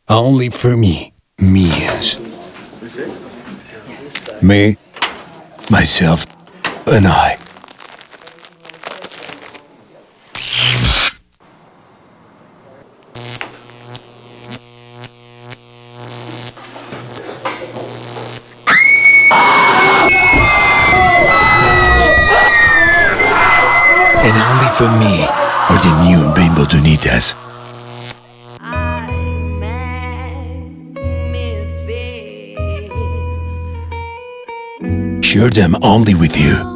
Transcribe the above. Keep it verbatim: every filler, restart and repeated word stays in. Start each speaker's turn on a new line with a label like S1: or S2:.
S1: Only for me. Me is. Me, myself, and I. And only for me are the new Bimbo Dunitas. Share them only with you.